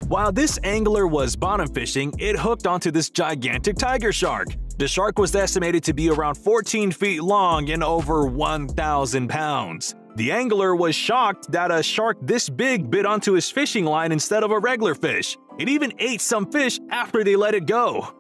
While this angler was bottom fishing, it hooked onto this gigantic tiger shark. The shark was estimated to be around 14 feet long and over 1,000 pounds. The angler was shocked that a shark this big bit onto his fishing line instead of a regular fish. It even ate some fish after they let it go.